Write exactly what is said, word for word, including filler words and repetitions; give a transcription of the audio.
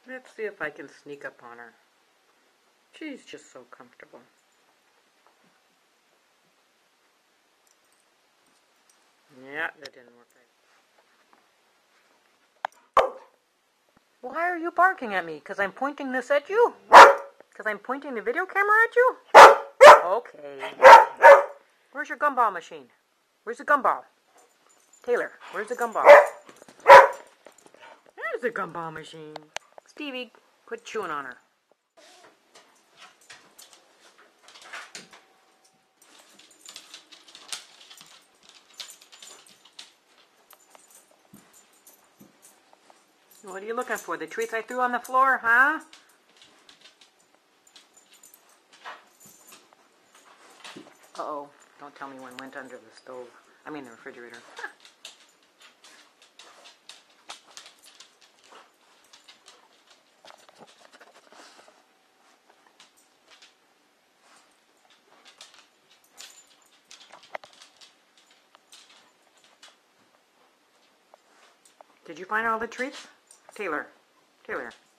Let's see if I can sneak up on her. She's just so comfortable. Yeah, that didn't work right. Why are you barking at me? Because I'm pointing this at you? Because I'm pointing the video camera at you? Okay. Where's your gumball machine? Where's the gumball? Taylor, where's the gumball? There's the gumball machine. Stevie, quit chewing on her. What are you looking for? The treats I threw on the floor, huh? Uh-oh. Don't tell me one went under the stove. I mean the refrigerator. Did you find all the treats? Taylor. Taylor.